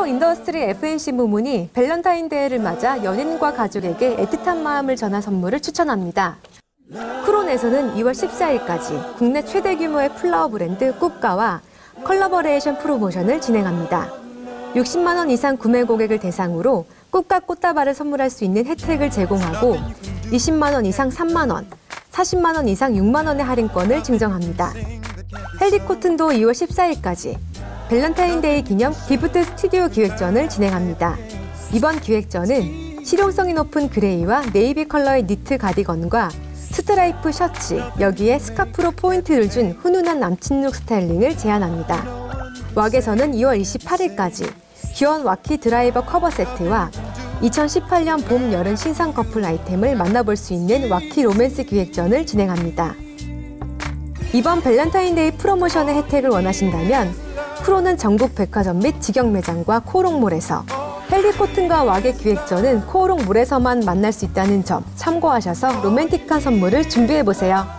인더스트리 F&C 부문이 밸런타인데이를 맞아 연인과 가족에게 애틋한 마음을 전한 선물을 추천합니다. 크론에서는 2월 14일까지 국내 최대 규모의 플라워 브랜드 꿉가와 컬러버레이션 프로모션을 진행합니다. 60만 원 이상 구매 고객을 대상으로 꿉가 꽃다발을 선물할 수 있는 혜택을 제공하고 20만 원 이상 3만 원, 40만 원 이상 6만 원의 할인권을 증정합니다. 헬리코튼도 2월 14일까지 밸런타인데이 기념 기프트 스튜디오 기획전을 진행합니다. 이번 기획전은 실용성이 높은 그레이와 네이비 컬러의 니트 가디건과 스트라이프 셔츠, 여기에 스카프로 포인트를 준 훈훈한 남친룩 스타일링을 제안합니다. 왁에서는 2월 28일까지 귀여운 와키 드라이버 커버 세트와 2018년 봄, 여름 신상 커플 아이템을 만나볼 수 있는 와키 로맨스 기획전을 진행합니다. 이번 밸런타인데이 프로모션의 혜택을 원하신다면 크론은 전국 백화점 및 직영 매장과 코오롱몰에서, 헬리코튼과 왁의 기획전은 코오롱몰에서만 만날 수 있다는 점 참고하셔서 로맨틱한 선물을 준비해보세요.